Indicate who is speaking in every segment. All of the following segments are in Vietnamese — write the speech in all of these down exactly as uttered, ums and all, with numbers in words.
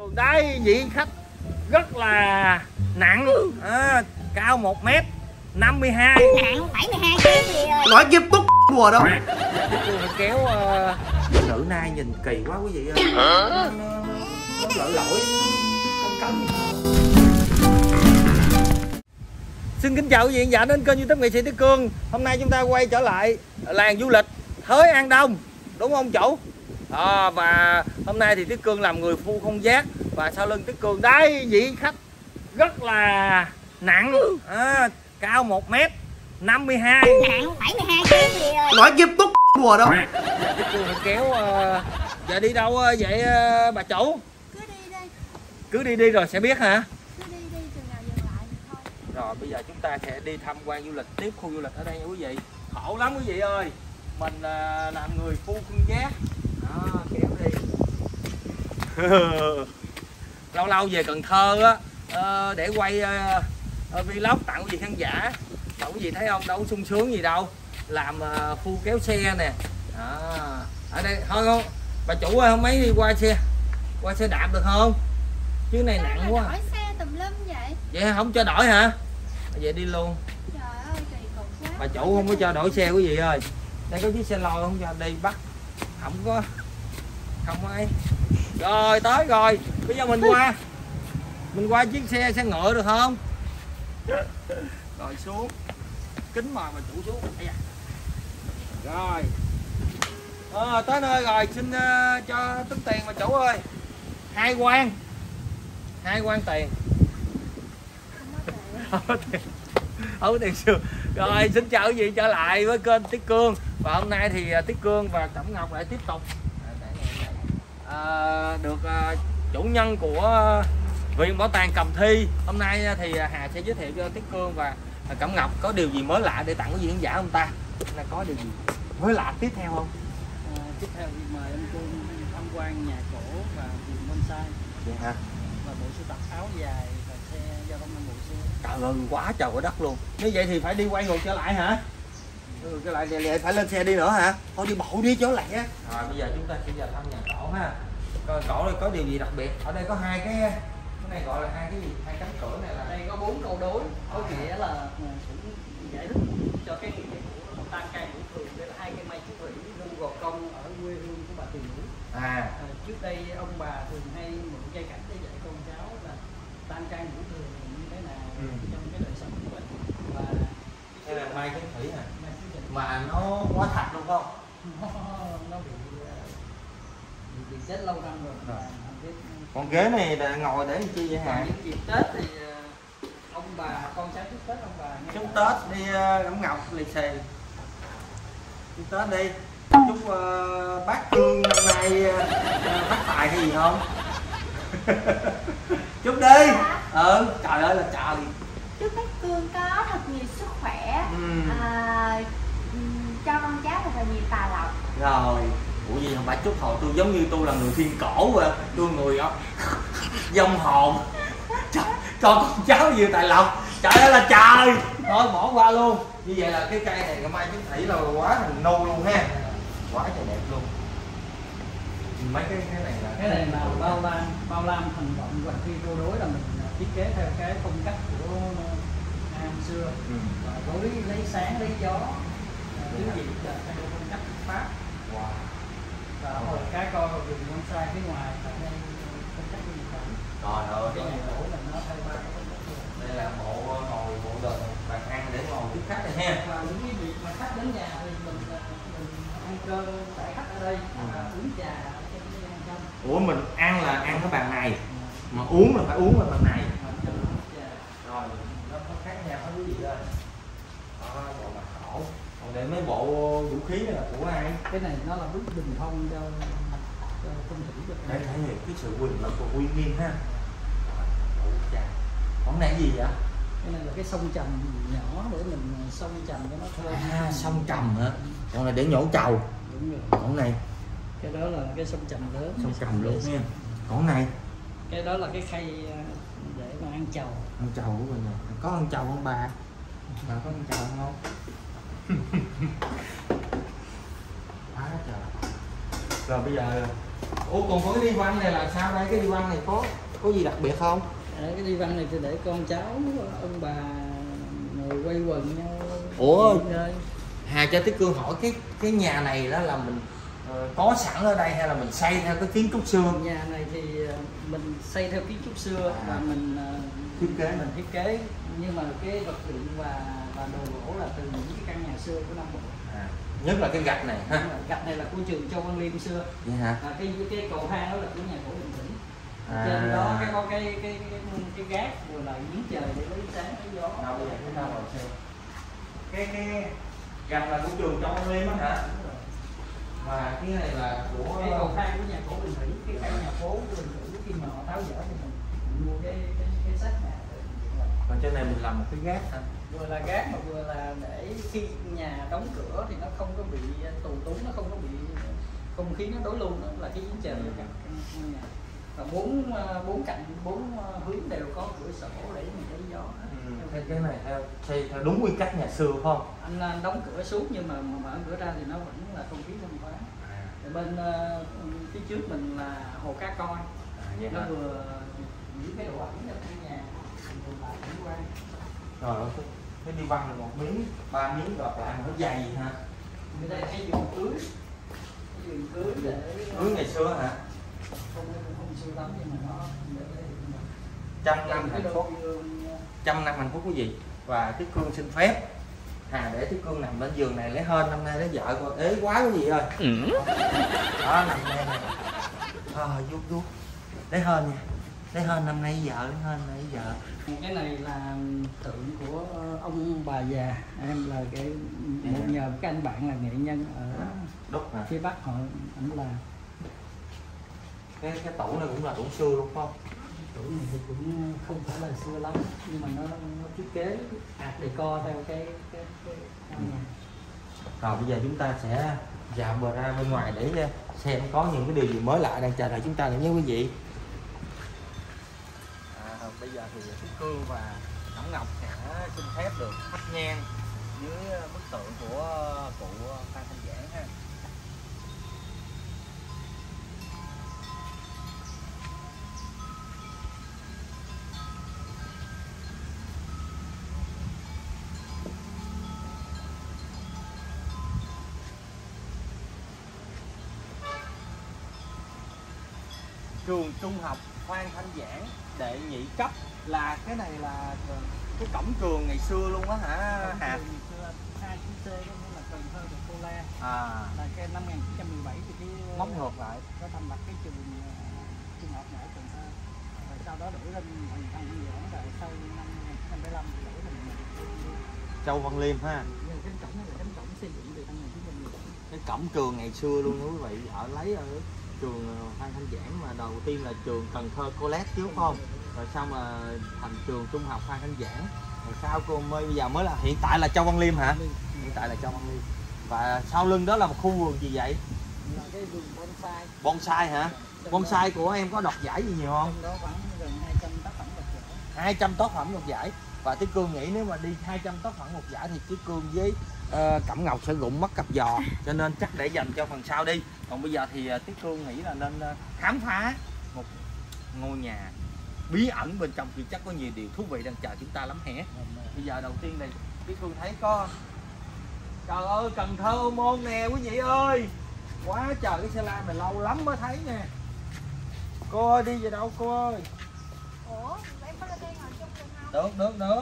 Speaker 1: Cường đấy, vị khách rất là nặng, à, cao một mét năm mươi hai,
Speaker 2: nặng bảy mươi hai ký gì rồi.
Speaker 3: Nói nghiêm túc đùa đâu.
Speaker 1: Cường kéo uh, nữ nai nhìn kỳ quá quý vị ơi. Nó, nó lỗi lỗi cong cong. Xin kính chào quý vị khán giả đến kênh YouTube nghệ sĩ Tiết Cương. Hôm nay chúng ta quay trở lại làng du lịch Thới An Đông, đúng không chủ? À, và hôm nay thì Tiết Cương làm người phu không giác, và sau lưng Tiết Cương đấy vị khách rất là nặng, à, cao một mét năm mươi hai,
Speaker 2: nặng bảy mươi hai ký gì rồi.
Speaker 3: Nói nghiêm túc đùa đâu.
Speaker 1: Tiết Cương phải kéo. Uh, giờ đi đâu vậy uh, bà chủ?
Speaker 4: Cứ đi đi.
Speaker 1: Cứ đi đi rồi sẽ biết hả?
Speaker 4: Cứ đi đi, chừng nào dừng lại thì thôi.
Speaker 1: Rồi bây giờ chúng ta sẽ đi tham quan du lịch tiếp khu du lịch ở đây nha quý vị. Khổ lắm quý vị ơi. Mình uh, làm người phu không giác. Đó, kéo đi. Lâu lâu về Cần Thơ á, uh, để quay uh, vlog tặng quý vị khán giả. Mà quý vị thấy không, đâu có sung sướng gì đâu. Làm uh, phu kéo xe nè. À, ở đây thôi không, bà chủ ơi, không mấy đi qua xe, qua xe đạp được không? Chứ này
Speaker 4: Sao
Speaker 1: nặng quá.
Speaker 4: đổi xe tùm lum vậy?
Speaker 1: Vậy không cho đổi hả? Vậy đi luôn.
Speaker 4: Trời ơi, kỳ cục quá.
Speaker 1: Bà chủ không có cho đổi xe quý vị ơi. Đây có chiếc xe lôi không cho đi bắt. Không có, không có ấy. Rồi tới rồi, bây giờ mình qua. Mình qua chiếc xe xe ngựa được không? Rồi xuống. Kính mời bà chủ xuống. Đây à. Rồi. À, tới nơi rồi, xin uh, cho tính tiền bà chủ ơi. Hai quan. Hai quan tiền. Không có tiền. Không có tiền xưa. Rồi xin chào quý vị trở lại với kênh Tiết Cương. Và hôm nay thì Tiết Cương và Cẩm Ngọc lại tiếp tục à, được uh, chủ nhân của Viện Bảo tàng Cầm Thi. Hôm nay thì Hà sẽ giới thiệu cho Tiết Cương và Cẩm Ngọc có điều gì mới lạ để tặng quý vị khán giả không ta? Hôm nay có điều gì mới lạ tiếp theo không?
Speaker 5: À, tiếp theo thì mời anh Cương tham quan nhà cổ và vườn bonsai.
Speaker 1: Vậy hả?
Speaker 5: Và bộ sưu tập áo dài và xe giao thông năm bộ xưa.
Speaker 1: Trời ơi, quá trời quá đất luôn. Nếu vậy thì phải đi quay ngược trở lại hả? Ừ, trở lại thì phải lên xe đi nữa hả? Thôi đi bộ đi cho lẹ. Rồi bây giờ chúng ta sẽ vào thăm nhà cổ ha. Coi cổ đây có điều gì đặc biệt. Ở đây có hai cái, cái này gọi là hai cái gì? Hai cánh cửa này là
Speaker 5: Đây có bốn câu đối, có nghĩa là cũng giải thích cho cái nghĩa của một tan cai ngũ thường. Đây là hai cây mai chú thủy rung gò công ở quê hương của bà Tiền Nữ.
Speaker 1: À.
Speaker 5: À, trước đây ông bà thường hay mượn cây cảnh để dạy con cháu là tan cai ngũ thường như thế nào ừ. trong cái đời sống của mình. Và
Speaker 1: đây là mai cánh thủy hả?
Speaker 5: Mai chú thủy.
Speaker 1: Mà nó quá thật luôn không?
Speaker 5: Nó, nó bị, bị chết lâu năm rồi.
Speaker 1: Rồi. Còn ghế này là ngồi để làm chi vậy hả?
Speaker 5: Những dịp Tết thì ông bà con cháu chúc Tết ông bà
Speaker 1: Chúc Tết đi Cẩm Ngọc lì xì. Chúc Tết đi. Chúc uh, bác Cương năm nay uh, phát tài hay gì không? Chúc đi. Ừ, trời ơi là trời.
Speaker 4: Chúc bác Cương có thật nhiều sức khỏe,
Speaker 1: Ừ.
Speaker 4: à, cho con cháu thật là nhiều tài lộc.
Speaker 1: Rồi. Ủa gì không phải chúc hồi tôi giống như tôi là người thiên cổ rồi. Tôi người đó dông hồn. Trời, cho con cháu nhiều tài lộc. Trời ơi là trời. Thôi bỏ qua luôn. Như vậy là cái cây này ngày mai chứng thủy là quá thành nâu luôn ha. Quá trời đẹp luôn. Mấy cái cái này là
Speaker 5: cái này là bao lam bao lam thành động hoặc khi cô đối là mình thiết kế theo cái phong cách của Nam xưa.
Speaker 1: Ừ.
Speaker 5: Và đối lấy sáng lấy gió tiếng Việt là theo phong cách Pháp.
Speaker 1: Wow.
Speaker 5: Và hồi cái coi vào vườn bonsai phía ngoài là theo phong cách Nhật Bản.
Speaker 1: Trời ơi,
Speaker 5: Cái nhà cổ là nó theo ba cái phong cách.
Speaker 1: đây là bộ ngồi bộ đồ bàn ăn để ngồi tiếp khách này ha.
Speaker 5: Và những cái việc mà khách đến nhà thì mình, mình ăn cơm tại khách ở đây và uống trà ở trên cái gian trong.
Speaker 1: Ủa mình ăn là ăn cái bàn này, mà uống là phải uống ở bàn này. Rồi nó có khác nhau hết quý vị ơi. Đó, bộ mặt khổ. Còn để mấy bộ vũ khí này là của ai?
Speaker 5: Cái này nó là bức bình phong cho, cho phong thủy cho
Speaker 1: Để thể hiện cái sự quyền lực của uy nghiêm ha. Ủa chà. Còn này gì vậy?
Speaker 5: cái này là cái sông trầm nhỏ để mình sông trầm cho nó thơm.
Speaker 1: À, sông trầm hả? Còn này để nhổ trầu.
Speaker 5: Đúng rồi.
Speaker 1: Còn này
Speaker 5: Cái đó là cái sông trầm lớn.
Speaker 1: sông trầm luôn nha. Còn này
Speaker 5: Cái đó là cái khay để mà ăn trầu.
Speaker 1: ăn trầu của mình nè. Có ăn trầu không bà? Bà có ăn trầu không? Quá trời. Rồi bây giờ, ủa còn có cái đi văn này là sao đây? Cái đi văn này có có gì đặc biệt không?
Speaker 5: À, cái đi văn này thì để con cháu ông bà ngồi quay quần nhau.
Speaker 1: Ủa Hà cho Tí Cương hỏi cái cái nhà này đó là mình uh, có sẵn ở đây hay là mình xây theo cái kiến trúc xưa?
Speaker 5: Nhà này thì mình xây theo kiến trúc xưa à. Và mình uh,
Speaker 1: thiết kế
Speaker 5: mình thiết kế, nhưng mà cái vật liệu và và đồ gỗ là từ những cái căn nhà xưa của Nam Bộ. À,
Speaker 1: nhất là cái gạch này ha.
Speaker 5: Gạch này là của trường Châu Văn Liêm xưa.
Speaker 1: Vậy hả?
Speaker 5: Và cái cái cầu thang đó là của nhà cổ Bình Tĩnh.
Speaker 1: À.
Speaker 5: Trên đó cái có cái cái cái cái, cái gác rồi là giếng trời để lấy sáng lấy gió.
Speaker 1: Đâu bây giờ chúng ta ngồi xem. Cái cái gạch là của trường Châu Văn Liêm á hả? Và cái này là của
Speaker 5: cái cầu thang của nhà cổ Bình Thủy, cái cả nhà phố của Bình Thủy khi mà họ tháo dỡ thì mình, mình mua cái cái cái sách nhà.
Speaker 1: Còn trên này mình làm một cái gác hả?
Speaker 5: Vừa là gác mà vừa là để khi nhà đóng cửa thì nó không có bị tù túng, nó không có bị không khí nó đối lưu, nó là cái giếng trời của cả ngôi nhà. Và bốn bốn cạnh bốn hướng đều có cửa sổ để mình lấy gió.
Speaker 1: Ừ, cái cái này theo xây theo đúng quy cách nhà xưa phải không?
Speaker 5: Anh, anh đóng cửa suốt nhưng mà mở cửa ra thì nó vẫn là không khí thông thoáng. À. Bên uh, phía trước mình là hồ cá coi. À, nó vừa giữ cái độ ẩm trong căn nhà, vừa lại cảnh quan.
Speaker 1: Rồi cái đi văn là một miếng, ba miếng gọt lại mà nó dày gì hả?
Speaker 5: Đây là cái giường cưới, cái giường cưới để
Speaker 1: cưới ngày xưa hả?
Speaker 5: Không không xưa lắm nhưng mà nó
Speaker 1: trăm năm hạnh phúc, trăm năm hạnh phúc quý vị. Và Tí Cương xin phép Hà để Tí Cương nằm bên giường này lấy hên năm nay lấy vợ con ế quá quý vị ơi. Ừ. Đó nằm đây này. À, vuốt vuốt lấy hên nha, lấy hên năm nay vợ, lấy hên lấy vợ.
Speaker 5: Cái này là tượng của ông bà già, em là cái một nhờ cái anh bạn là nghệ nhân ở
Speaker 1: Đúc hả?
Speaker 5: phía Bắc họ ảnh là
Speaker 1: cái cái tủ này cũng là tủ xưa đúng không?
Speaker 5: tủ này thì cũng không phải là xưa lắm nhưng mà nó, nó thiết kế art deco theo cái cái cái căn nhà.
Speaker 1: Rồi bây giờ chúng ta sẽ dạo bờ ra bên ngoài để xem có những cái điều gì mới lạ đang chờ đợi chúng ta nữa nhé quý vị. À, bây giờ thì Tí Cương và Cẩm Ngọc sẽ xin phép được thắp nhang dưới bức tượng của cụ Phan Thanh Giảng ha. Trường trung học Phan Thanh Giảng đệ nhị cấp là cái này là cái cổng trường ngày xưa luôn á hả Hà?
Speaker 5: Ngày xưa hai chữ C đó là Cần Thơ và Cô La.
Speaker 1: À.
Speaker 5: Là cái năm một nghìn chín trăm mười bảy thì cái
Speaker 1: móc ngược lại
Speaker 5: có thành lập cái trường trung học ở Cần Thơ. Rồi sau đó đổi lên Phan Thanh Giảng, rồi sau năm một nghìn chín trăm bảy mươi lăm thì đổi lên
Speaker 1: Châu Văn Liêm ha.
Speaker 5: Nhưng cái cổng này là cánh cổng xây dựng từ năm một nghìn chín trăm mười bảy.
Speaker 1: Cái cổng trường ngày xưa luôn quý vị, ở lấy ở trường Phan Thanh Giảng mà đầu tiên là trường Cần Thơ College chứ không? Rồi xong mà thành trường trung học Phan Thanh Giảng. Rồi sau cô mới bây giờ mới là hiện tại là Châu Văn Liêm hả? Hiện tại là Châu Văn Liêm. Và sau lưng đó là một khu vườn gì vậy?
Speaker 5: Là cái vườn bonsai.
Speaker 1: Bonsai hả? Bonsai của em có đoạt giải gì nhiều không?
Speaker 5: Trong đó khoảng gần hai trăm tác phẩm đoạt giải.
Speaker 1: hai trăm tác phẩm đoạt giải. Và Tí Cương nghĩ nếu mà đi hai trăm tác phẩm đoạt giải thì Tí Cương với uh, Cẩm Ngọc sẽ gụng mất cặp giò, cho nên chắc để dành cho phần sau đi. Còn bây giờ thì uh, Tí Cương nghĩ là nên uh, khám phá một ngôi nhà bí ẩn bên trong, thì chắc có nhiều điều thú vị đang chờ chúng ta lắm hẻ. Bây giờ đầu tiên này Tí Cương thấy có, trời ơi, Cần Thơ Ô Môn nè quý vị ơi, quá trời cái xe lam này lâu lắm mới thấy nè. Cô ơi đi về đâu cô ơi?
Speaker 2: Ủa, em có lên đây ngồi chung được không?
Speaker 1: Được, được, được.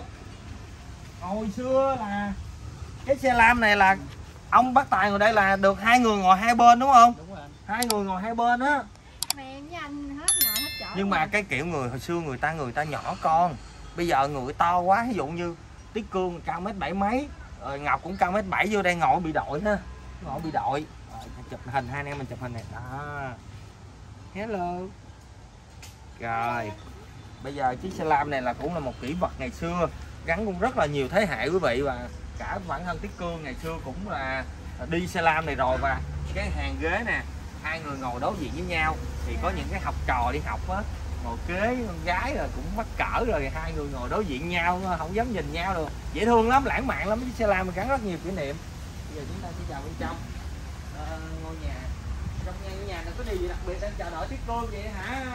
Speaker 1: Hồi xưa là cái xe lam này là ông bác Tài ngồi đây là được hai người ngồi hai bên đúng không?
Speaker 5: Đúng rồi.
Speaker 1: Hai người ngồi hai bên á.
Speaker 2: Mà em với anh hết ngồi hết chỗ.
Speaker 1: Nhưng mà cái kiểu người hồi xưa người ta người ta nhỏ con, bây giờ người to quá, ví dụ như Tí Cương cao mét bảy mấy, rồi Ngọc cũng cao mét bảy, vô đây ngồi bị đội ha, ngồi bị đội. Rồi, chụp hình hai anh em mình chụp hình này đó. Hello. Rồi. Bây giờ chiếc xe lam này là cũng là một kỷ vật ngày xưa, gắn cũng rất là nhiều thế hệ quý vị, và cả bản thân Tí Cương ngày xưa cũng là đi xe lam này rồi. Và cái hàng ghế nè, hai người ngồi đối diện với nhau, thì có những cái học trò đi học á ngồi kế con gái rồi cũng mắc cỡ, rồi hai người ngồi đối diện nhau không dám nhìn nhau được, dễ thương lắm, lãng mạn lắm. Chiếc xe lam mình gắn rất nhiều kỷ niệm. Bây giờ chúng ta sẽ vào bên trong à, ngôi nhà Trong nhà, nhà này có điều gì đặc biệt đang chờ đợi Tiết Cương vậy hả?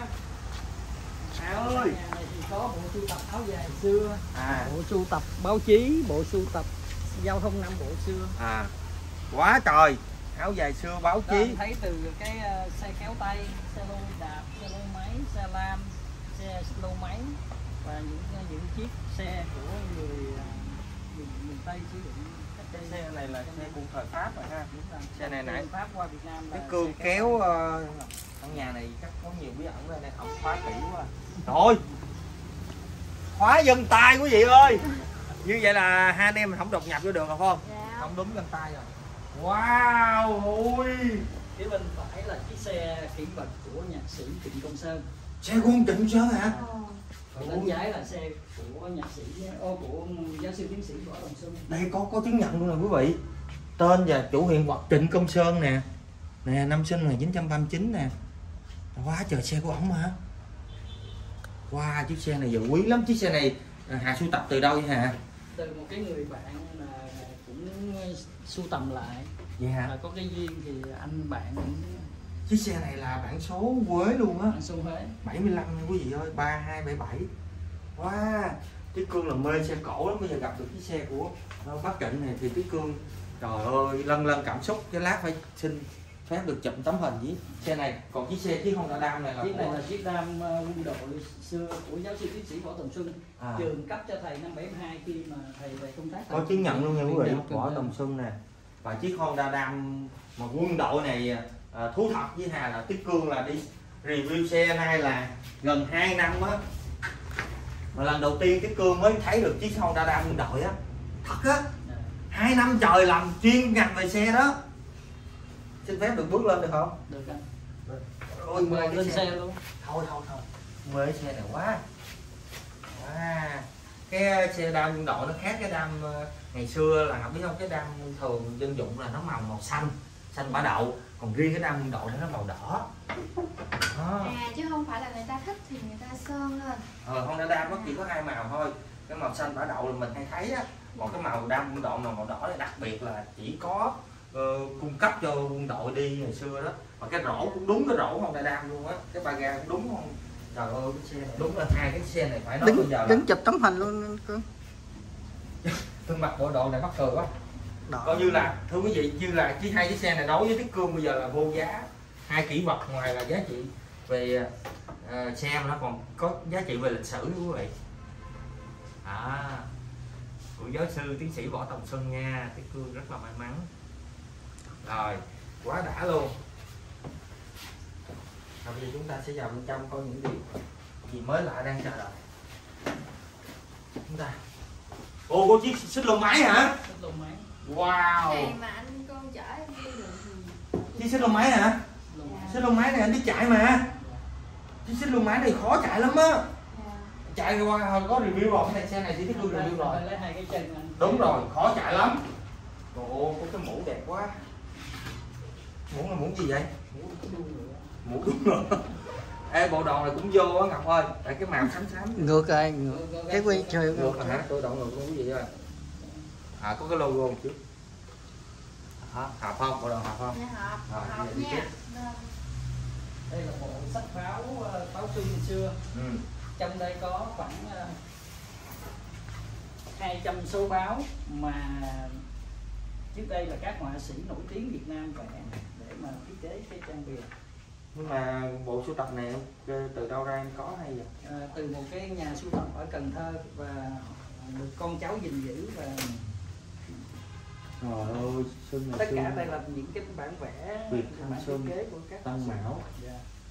Speaker 1: Hà ơi.
Speaker 5: Nhà này thì có bộ sưu tập áo dài xưa,
Speaker 1: À.
Speaker 5: bộ sưu tập báo chí, bộ sưu tập giao thông năm bộ xưa.
Speaker 1: À. Quá trời. Áo dài xưa báo
Speaker 5: Đó,
Speaker 1: chí.
Speaker 5: anh thấy từ cái uh, xe kéo tay, xe lô đạp, xe lô máy, xe lam, xe lô máy và những những chiếc xe của người uh, miền, miền Tây sử dụng.
Speaker 1: Cái xe này là xe của thời Pháp rồi ha. Xe này nãy
Speaker 5: Pháp qua Việt Nam.
Speaker 1: Tiết Cương kéo uh, căn nhà này chắc có nhiều bí ẩn đây, ổng khóa kỹ quá. Rồi. Khóa dân tay quý vị ơi. Như vậy là hai anh em mình không đột nhập vô được rồi phải không?
Speaker 2: Dạ.
Speaker 1: Không đúng dân tay rồi. Wow, ôi.
Speaker 5: Phía bên phải là chiếc xe kỷ vật của nhạc sĩ Trịnh Công Sơn.
Speaker 1: Xe của ông Trịnh Sơn hả?
Speaker 2: Ờ.
Speaker 5: Còn bên trái là xe của nhạc sĩ ô của giáo sư tiến sĩ Võ Đồng Xuân.
Speaker 1: Đây có có chứng nhận luôn nè quý vị. Tên và chủ hiện vật Trịnh Công Sơn nè. Nè, năm sinh một nghìn chín trăm ba mươi chín nè. Quá trời, xe của ổng hả? Wow, chiếc xe này giờ quý lắm. Chiếc xe này Hà sưu tập từ đâu vậy Hà?
Speaker 5: Từ một cái người bạn là cũng sưu tầm lại.
Speaker 1: Vậy hả?
Speaker 5: Là có cái duyên thì anh bạn cũng
Speaker 1: Chiếc xe này là bản số Quế luôn á.
Speaker 5: bản số Huế
Speaker 1: bảy mươi lăm nha quý vị ơi, ba hai bảy bảy. Wow, Tiết Cương là mê xe cổ lắm. Bây giờ gặp được chiếc xe của bác Trịnh này thì Tiết Cương trời ơi lân lân cảm xúc. Cái lát phải xin phép được chụp tấm hình với xe này. Còn chiếc xe chiếc Honda Đam này là
Speaker 5: chiếc này
Speaker 1: của...
Speaker 5: là chiếc đam quân đội xưa của giáo sư tiến sĩ Võ Đồng Xuân.
Speaker 1: À.
Speaker 5: Trường cấp cho thầy năm bảy hai khi mà thầy về công tác.
Speaker 1: Có chứng nhận luôn nha quý vị. Võ
Speaker 5: Võ
Speaker 1: Đồng Xuân nè. Và chiếc Honda Đam mà quân đội này à, thú thật với Hà là Tiết Cương là đi review xe nay là gần hai năm á. Mà lần đầu tiên Tiết Cương mới thấy được chiếc Honda Đam quân đội á. Thật á. Hai năm trời làm chuyên ngành về xe đó. Xin phép được bước lên được không?
Speaker 5: Được anh.
Speaker 1: Ôi mê
Speaker 5: Lên xe, xe luôn.
Speaker 1: Thôi thôi thôi. Mê cái xe này quá. À, cái xe đam quân đội nó khác cái đam ngày xưa là không biết không, cái đam thường dân dụng là nó màu màu xanh, xanh bả đậu, còn riêng cái đam quân đội nó màu đỏ. Đó.
Speaker 2: À chứ không phải là người ta thích thì người ta sơn lên.
Speaker 1: Ờ, Honda Đam nó chỉ có hai màu thôi. Cái màu xanh bả đậu là mình hay thấy á, còn cái màu đam quân đội màu đỏ này đặc biệt là chỉ có uh, cung cấp cho quân đội đi ngày xưa đó. Mà cái rổ cũng đúng cái rổ Honda Đam luôn á, cái ba ga cũng đúng không? Trời ơi cái xe này đúng là hai cái xe này phải nói
Speaker 5: Đứng,
Speaker 1: bây giờ là...
Speaker 5: đứng chụp tấm hình luôn Cương.
Speaker 1: Thương mặt bộ độ này mắc cười quá.
Speaker 5: Đỏ.
Speaker 1: Coi như là thưa quý vị, như là chiếc hai chiếc xe này đối với Tiết Cương bây giờ là vô giá. Hai kỷ vật ngoài là giá trị về uh, xe mà nó còn có giá trị về lịch sử quý vị. À, của giáo sư tiến sĩ Võ Đồng Xuân nha. Tiết Cương rất là may mắn. Rồi, quá đã luôn. Rồi bây giờ chúng ta sẽ vào bên trong coi những điều gì mới lạ đang chờ đợi chúng ta. Ồ, có chiếc xích lô máy hả?
Speaker 5: Xích lô máy.
Speaker 1: Wow.
Speaker 2: Này mà anh con chở em đi được thì...
Speaker 1: Chiếc xích lô máy hả?
Speaker 5: Lô máy.
Speaker 1: Xích lô máy này anh biết chạy mà. Chiếc xích lô máy này khó chạy lắm á.
Speaker 2: Dạ.
Speaker 1: Chạy qua có review rồi, cái xe này thì Tiết Cương review rồi.
Speaker 5: Lấy hai cái chân anh.
Speaker 1: Đúng rồi, khó chạy lắm. Ồ, có cái mũ đẹp quá. Mũ là mũ gì vậy?
Speaker 5: Mũ đuông nữa.
Speaker 1: Mũ đúng rồi. Ê, bộ đồ này cũng vô á Ngọc ơi. Tại cái màu xám xám.
Speaker 5: Ngược rồi, ngược. Cái quy trời
Speaker 1: Ngược rồi hả? Tôi động ngược luôn cái gì rồi. À, có cái logo một chút. Hả? Hợp không? Bộ đồ hợp không?
Speaker 2: Dạ hợp,
Speaker 1: Rồi,
Speaker 2: hợp
Speaker 1: bây giờ đi
Speaker 2: nha.
Speaker 1: tiếp.
Speaker 2: Nên
Speaker 5: Đây là bộ sách báo báo xuân xưa.
Speaker 1: Ừ.
Speaker 5: Trong đây có khoảng uh, hai trăm số báo mà trước đây là các họa sĩ nổi tiếng Việt Nam vẽ để mà thiết kế cái trang bìa.
Speaker 1: Nhưng mà bộ sưu tập này từ đâu ra em có hay vậy?
Speaker 5: À, từ một cái nhà sưu tập ở Cần Thơ và được con cháu gìn giữ và
Speaker 1: Trời ơi, Xuân này
Speaker 5: tất
Speaker 1: xưa
Speaker 5: cả đây là những cái bản vẽ
Speaker 1: Việt
Speaker 5: bản
Speaker 1: Thanh
Speaker 5: thiết
Speaker 1: Xuân,
Speaker 5: kế của các
Speaker 1: Tân Mão.
Speaker 5: dạ.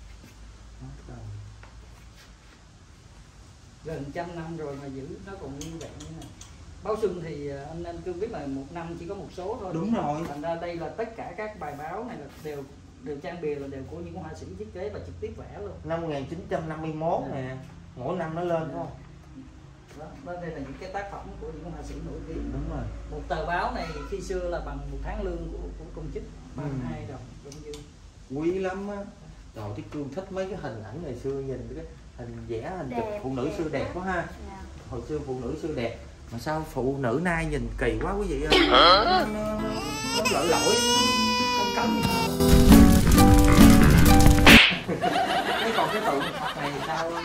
Speaker 5: Gần trăm năm rồi mà giữ nó còn như vậy như này. Báo Xuân thì anh anh Cương biết là một năm chỉ có một số thôi.
Speaker 1: Đúng rồi.
Speaker 5: Thành ra đây là tất cả các bài báo này là đều đều trang bìa là đều của những họa sĩ thiết kế và trực tiếp vẽ luôn.
Speaker 1: Năm một nghìn chín trăm năm mươi mốt nè, mỗi năm nó lên đúng không?
Speaker 5: Đó, đó đây là những cái tác phẩm của những họa sĩ nổi tiếng.
Speaker 1: Đúng rồi.
Speaker 5: Một tờ báo này khi xưa là bằng một tháng lương của, của công chức, bằng
Speaker 1: Ừ.
Speaker 5: hai đồng công dư.
Speaker 1: Quý lắm á. Trời, Tiết Cương thích mấy cái hình ảnh ngày xưa, nhìn cái hình vẽ hình chụp
Speaker 2: Đẹp,
Speaker 1: phụ nữ
Speaker 2: đẹp
Speaker 1: xưa đẹp quá ha.
Speaker 2: dạ.
Speaker 1: Hồi xưa phụ nữ xưa đẹp mà sao phụ nữ nay nhìn kỳ quá quý vị ơi. Nó, nó, nó lỗi lỗi, nó cấm.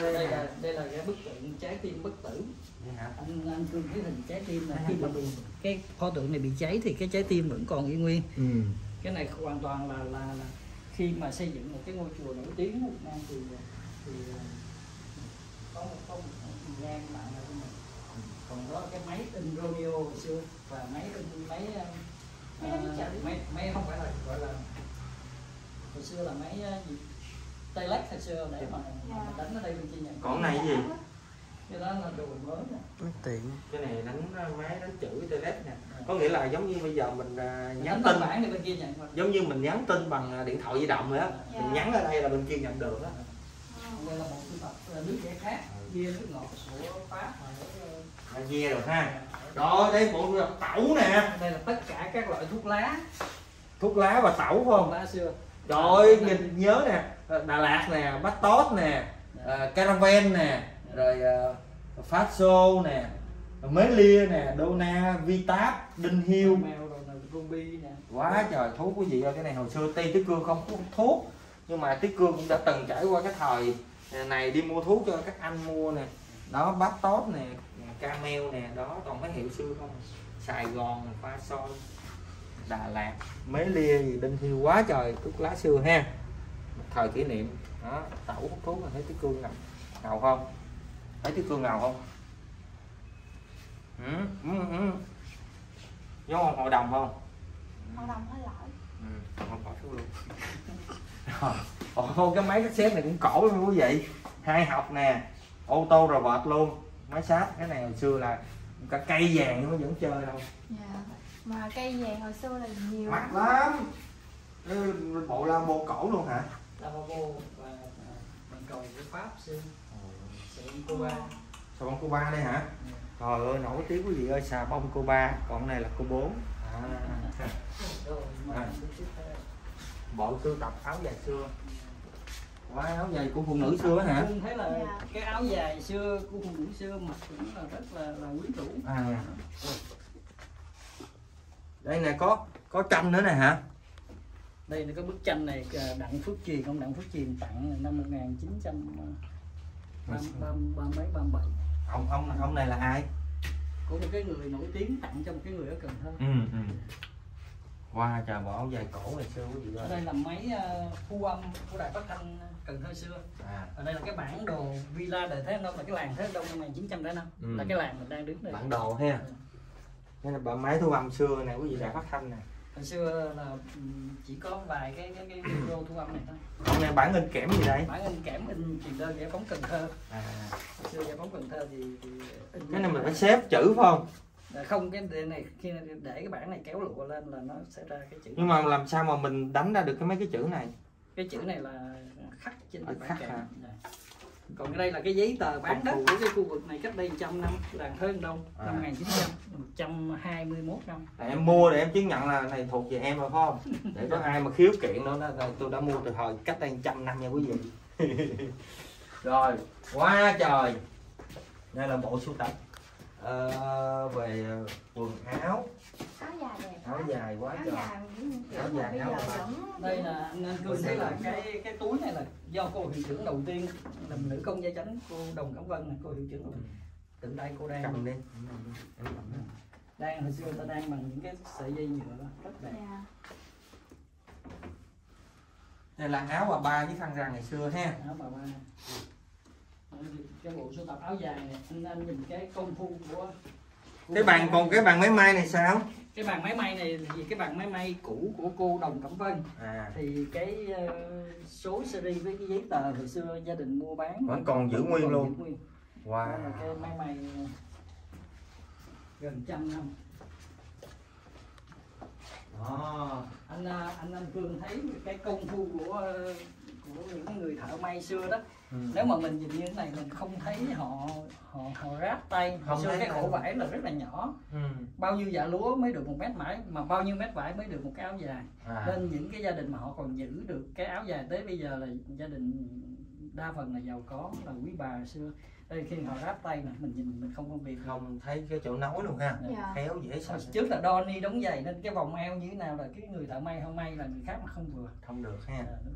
Speaker 1: đây,
Speaker 5: đây
Speaker 1: nè.
Speaker 5: là đây là cái bức tượng trái tim bất tử.
Speaker 1: Vậy hả?
Speaker 5: Anh anh Cương thấy hình trái tim là
Speaker 1: Đây,
Speaker 5: khi
Speaker 1: đây.
Speaker 5: mà bị cái pho tượng này bị cháy thì cái trái tim vẫn còn y nguyên.
Speaker 1: Ừ.
Speaker 5: Cái này hoàn toàn là là, là khi mà xây dựng một cái ngôi chùa nổi tiếng ở Việt Nam thì thì có một có một gian bạn là của mình. Còn đó cái máy in Romeo hồi xưa và máy in máy uh, máy máy không phải là gọi là hồi xưa là máy uh, gì tay lách hồi xưa để mà, mà đánh ở đây bên kia nhận.
Speaker 1: Còn cái này gì?
Speaker 5: Cái đó là đồ mới nè.
Speaker 3: Mấy tiền.
Speaker 1: Cái này đánh máy đánh chữ toilet nè. Có nghĩa là giống như bây giờ mình uh, nhắn
Speaker 5: Đánh
Speaker 1: tin,
Speaker 5: bản thì bên kia nhận.
Speaker 1: giống như mình nhắn tin bằng điện thoại di động vậy á.
Speaker 2: Dạ.
Speaker 1: Mình nhắn ở đây là bên kia nhận được á.
Speaker 5: Đây là một sưu tập nước giải khát, bia nước ngọt của Pháp mà để
Speaker 1: Là nghe rồi ha. Rồi đây bộ sưu tập tẩu nè,
Speaker 5: đây là tất cả các loại thuốc lá,
Speaker 1: thuốc lá và tẩu phải
Speaker 5: thuốc
Speaker 1: không?
Speaker 5: lá xưa.
Speaker 1: Trời ơi, nhìn nhớ nè, Đà Lạt nè, Bát Tốt nè, uh, Caravan nè, rồi uh, Phát Xô nè, Mế Lia nè, Dona, Vitap, Đinh Hiêu.
Speaker 5: Mèo rồi là ruby nè.
Speaker 1: Quá trời thuốc quý vị ơi, cái này hồi xưa Ti Tí Cương không có thuốc, nhưng mà Tí Cương cũng đã từng trải qua cái thời này đi mua thuốc cho các anh mua nè. Đó, Bát Tốt nè, Camel nè, đó toàn mấy hiệu xưa không. Sài Gòn, Pha Son, Đà Lạt, Mế Lia gì Đinh Hiêu, quá trời thuốc lá xưa ha. Một thời kỷ niệm. Đó, tẩu hút thuốc là thấy Tí Cương ngầu, ngầu không? Thấy Tí Cương ngầu không? Ừ, ừ, ừ. Giống không hội đồng không?
Speaker 4: Hội đồng hơi lỗi.
Speaker 1: Ừ, không có thuốc luôn. Ồ, cái máy cassette này cũng cổ lắm quý vị. Hai học nè, ô tô rồi vợt luôn, máy sát. Cái này hồi xưa là cả cây vàng nó vẫn chơi đâu.
Speaker 4: Dạ. Mà cây vàng hồi xưa là nhiều
Speaker 1: Mắc lắm. Ừ, bộ la bộ cổ luôn hả?
Speaker 5: Lavabo và bàn cầu của Pháp xưa. Xạ bông Cuba.
Speaker 1: Xà bông Cuba đây hả? Trời ơi nổi tiếng quý vị ơi, xà bông Cuba, còn cái này là cô bốn. À.
Speaker 5: Rồi mà
Speaker 1: À.
Speaker 5: tiếp theo.
Speaker 1: Bộ sưu tập áo dài xưa. Quá áo dài của phụ nữ xưa hả?
Speaker 5: Cương thấy là
Speaker 4: Dạ.
Speaker 5: cái áo dài xưa của phụ nữ xưa mặc cũng là rất là là quyến rũ.
Speaker 1: À. Đây nè, có có tranh nữa nè hả?
Speaker 5: Đây là cái bức tranh này Đặng Phước Truyền, ông Đặng Phước Truyền tặng năm một nghìn chín trăm ba mươi mấy ba mươi bảy.
Speaker 1: Ông ông ông này là ai?
Speaker 5: Của một cái người nổi tiếng tặng cho một cái người ở Cần Thơ.
Speaker 1: Ừ, ừ. Wow, trời, bộ áo dài cổ ngày xưa quý vị
Speaker 5: Ở
Speaker 1: ơi.
Speaker 5: đây là máy uh, thu âm của đài phát thanh Cần Thơ xưa.
Speaker 1: À,
Speaker 5: Ở đây là cái bản đồ Villa Đời Thế An Đông, là cái làng Thế An Đông năm một nghìn chín trăm lẻ năm.
Speaker 1: Ừ.
Speaker 5: Là cái làng mình đang đứng đây.
Speaker 1: bản đồ ha. Đây là bộ máy thu âm xưa này quý vị, đài phát thanh nè.
Speaker 5: Hồi xưa là um, chỉ có vài cái cái cái video thu âm này thôi.
Speaker 1: Ông này bản in kẽm gì đây?
Speaker 5: Bản in kẽm in truyền đơn giải phóng Cần Thơ.
Speaker 1: À,
Speaker 5: Hồi xưa giải phóng Cần Thơ thì, thì in
Speaker 1: cái này mình phải xếp chữ phải không?
Speaker 5: không, cái đề này khi để cái bản này kéo lụa lên là nó sẽ ra cái chữ.
Speaker 1: Nhưng mà làm sao mà mình đánh ra được cái mấy cái chữ này?
Speaker 5: Cái chữ này là khắc trên
Speaker 1: À,
Speaker 5: bản
Speaker 1: khắc
Speaker 5: kẽm.
Speaker 1: hả?
Speaker 5: Dạ. Còn cái đây là cái giấy tờ bán đất của cái khu vực này cách đây một trăm năm, làng Thới An Đông
Speaker 1: À.
Speaker 5: năm một nghìn chín trăm, một trăm hai mươi mốt năm.
Speaker 1: Tại em mua để em chứng nhận là này thuộc về em rồi phải không? Để có ai mà khiếu kiện đó, đó tôi đã mua từ thời cách đây trăm năm nha quý vị. Rồi, quá trời. Đây là bộ sưu tập ờ, về quần áo,
Speaker 4: Áo dài đẹp.
Speaker 1: áo dài quá
Speaker 4: Áo
Speaker 1: trời.
Speaker 4: dài
Speaker 1: Áo
Speaker 4: kiểu
Speaker 1: dài,
Speaker 4: bây
Speaker 1: áo
Speaker 4: giờ
Speaker 1: dài.
Speaker 4: vẫn
Speaker 5: Đây là anh anh Cương thấy là cái cái túi này là do cô hiệu trưởng đầu tiên làm nữ công gia chánh, cô Đồng Cẩm Vân này, cô hiệu trưởng tượng đây cô đang
Speaker 1: Cầm đi. Em cầm đi.
Speaker 5: đang hồi xưa người ta đang bằng những cái sợi dây nhựa rất đẹp.
Speaker 4: dạ.
Speaker 1: Đây là áo bà ba với khăn rằn ngày xưa ha.
Speaker 5: Áo bà ba. Cái bộ sưu tập áo dài này anh anh nhìn cái công phu của, của
Speaker 1: Cái bàn, còn cái bàn máy may này sao?
Speaker 5: cái bàn máy may này thì cái bàn máy may cũ của cô Đồng Cẩm Vân.
Speaker 1: À,
Speaker 5: Thì cái uh, số series với cái giấy tờ hồi xưa gia đình mua bán
Speaker 1: vẫn còn giữ nguyên
Speaker 5: còn
Speaker 1: luôn.
Speaker 5: giữ nguyên.
Speaker 1: wow.
Speaker 5: Đó là cái máy may gần trăm năm.
Speaker 1: Đó.
Speaker 5: Anh anh anh Cương thấy cái công phu của của những người thợ may xưa đó.
Speaker 1: Ừ.
Speaker 5: Nếu mà mình nhìn như thế này mình không thấy họ họ họ ráp tay.
Speaker 1: Không
Speaker 5: Xưa
Speaker 1: thấy
Speaker 5: cái
Speaker 1: đâu.
Speaker 5: ổ vải là rất là nhỏ.
Speaker 1: Ừ.
Speaker 5: Bao nhiêu dạ lúa mới được một mét vải, mà bao nhiêu mét vải mới được một cái áo dài.
Speaker 1: À.
Speaker 5: Nên những cái gia đình mà họ còn giữ được cái áo dài tới bây giờ là gia đình đa phần là giàu có, là quý bà xưa. Đây khi họ ráp tay nè, mình nhìn mình không phân biệt.
Speaker 1: Không thấy cái chỗ nối luôn ha.
Speaker 4: Dạ.
Speaker 1: Khéo dễ sợ.
Speaker 5: Hồi trước là đo ni đóng giày nên cái vòng eo như thế nào là cái người thợ may không may là người khác mà không vừa.
Speaker 1: Không được ha.
Speaker 5: À, đúng rồi.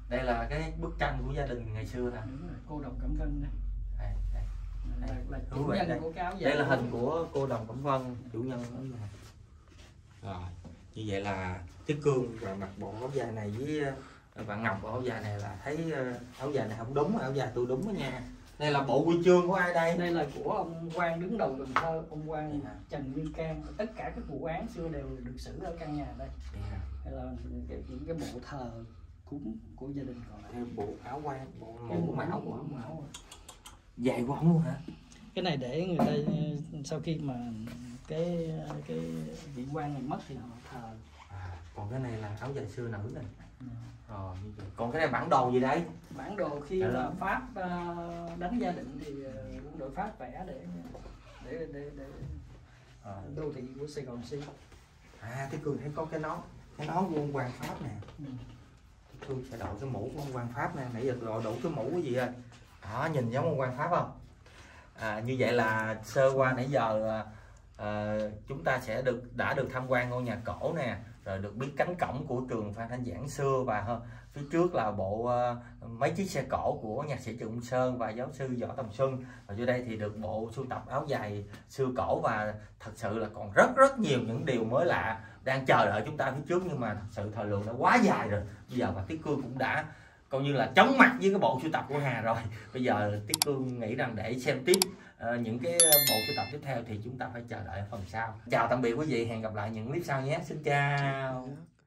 Speaker 1: Đây là cái bức tranh của gia đình ngày xưa nè.
Speaker 5: Đúng rồi, cô Đồng Cẩm Vân đây.
Speaker 1: Đây, đây.
Speaker 5: Là, là chủ
Speaker 1: Đúng rồi,
Speaker 5: nhân
Speaker 1: đây.
Speaker 5: của cái áo dài.
Speaker 1: Đây là hình của cô Đồng Cẩm Vân, chủ nhân đó nè. Rồi, như vậy là Tiết Cương và mặc bộ áo dài này với bạn Ngọc bộ áo dài này là thấy áo dài này không đúng, áo dài tôi đúng đó nha. Đây là bộ huy chương của ai đây?
Speaker 5: Đây là của ông quan đứng đầu Cần Thơ, ông quan
Speaker 1: Dạ.
Speaker 5: Trần Nguyên Cang. Tất cả các vụ án xưa đều được xử ở căn nhà đây.
Speaker 1: Dạ.
Speaker 5: Đây là cái, những cái bộ thờ cúng của gia đình còn lại.
Speaker 1: Đây bộ áo quan, bộ
Speaker 5: Cái
Speaker 1: mũ
Speaker 5: mão
Speaker 1: mão
Speaker 5: của
Speaker 1: của
Speaker 5: mão.
Speaker 1: dài quá luôn hả?
Speaker 5: Cái này để người ta sau khi mà cái cái vị quan này mất thì họ thờ.
Speaker 1: À, còn cái này là áo dài xưa nữ này.
Speaker 5: Ừ.
Speaker 1: Rồi, như vậy. Còn cái này bản đồ gì đây?
Speaker 5: Bản đồ khi
Speaker 1: Dạ
Speaker 5: mà
Speaker 1: đó.
Speaker 5: Pháp uh, đánh Gia Định thì uh, quân đội Pháp vẽ để để để, để
Speaker 1: À.
Speaker 5: đô thị của Sài Gòn xưa.
Speaker 1: À, Tiết Cương thấy có cái nón, cái nón của ông quan Pháp nè.
Speaker 5: Ừ.
Speaker 1: Tiết Cương sẽ đội cái mũ của ông quan Pháp nè. Nãy giờ đội đủ cái mũ cái gì rồi? Đó, nhìn giống ông quan Pháp không? À, như vậy là sơ qua nãy giờ à, chúng ta sẽ được đã được tham quan ngôi nhà cổ nè, rồi được biết cánh cổng của trường Phan Thanh Giảng xưa, và hơn phía trước là bộ uh, mấy chiếc xe cổ của nhạc sĩ Trần Công Sơn và giáo sư Võ Tòng Xuân. Và dưới đây thì được bộ sưu tập áo dài xưa cổ, và thật sự là còn rất rất nhiều những điều mới lạ đang chờ đợi chúng ta phía trước, nhưng mà thật sự thời lượng đã quá dài rồi. Bây giờ mà Tiết Cương cũng đã coi như là chóng mặt với cái bộ sưu tập của Hà rồi. Bây giờ Tiết Cương nghĩ rằng để xem tiếp uh, những cái bộ sưu tập tiếp theo thì chúng ta phải chờ đợi ở phần sau. Chào tạm biệt quý vị, hẹn gặp lại những clip sau nhé. Xin chào.